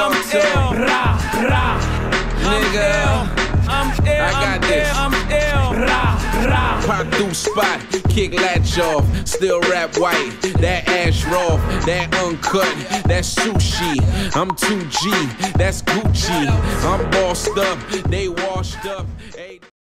talk to him. Nigga, I got this. Pop through spot, kick latch off, still rap white. That ash raw, that uncut, that's sushi. I'm 2G, that's Gucci. I'm bossed up, they washed up.